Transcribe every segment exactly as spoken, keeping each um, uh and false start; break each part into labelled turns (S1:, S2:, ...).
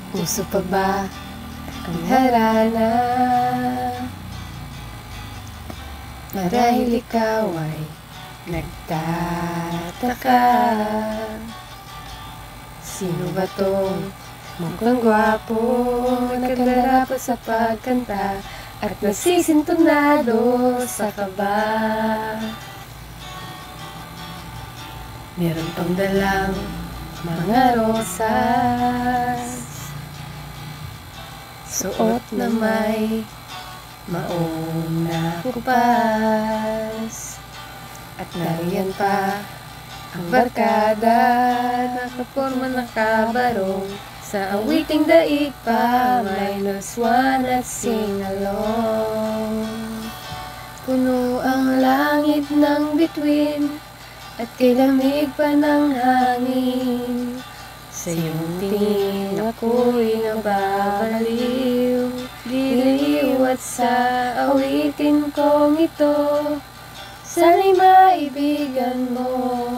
S1: Puso pa ba ang harana? Marahil ikaw ay nagtataka, sino ba tong mukhang gwapo, nagkalarapat sa pagkanta at nasisintonado sa kaba? Meron pang dalang mga rosas, suot na may maong na kupas, at nariyan pa ang barkada, nakaporma nakabarong sa awiting daig pa, minus one at sing along. Puno ang langit ng bituin at kay lamig pa ng hangin, sa iyong tingin ako'y nababaliw, diliw at sa awitin kong ito, sana'y maibigan mo.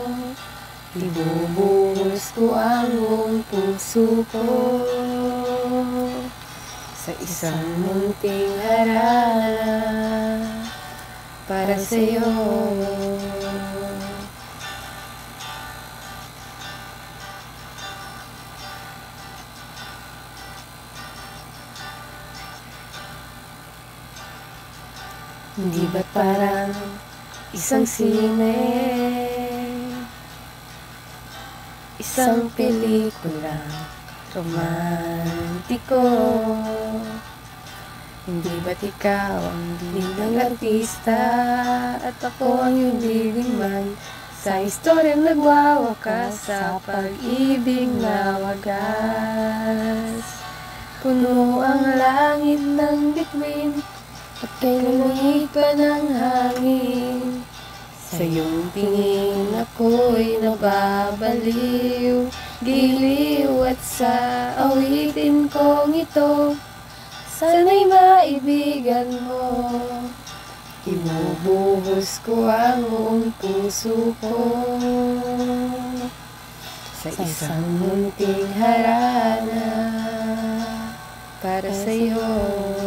S1: Ibubuhos ko ang buong puso ko sa isang munting harana para sa'yo. Hindi ba't parang isang sine, isang pelikulang romantiko? Hindi ba't ikaw ang binilang artista at ako ang iyong leading man sa istoryang nagwawakas sa pag-ibig na wagas? Puno ang langit ng bituin at kay lamig pa ng hangin, sa iyong tingin ako'y nababaliw, giliw at sa awitin kong ito, sana'y maibigan mo. Ibubuhos ko ang buong puso ko sa isang munting harana para sa'yo.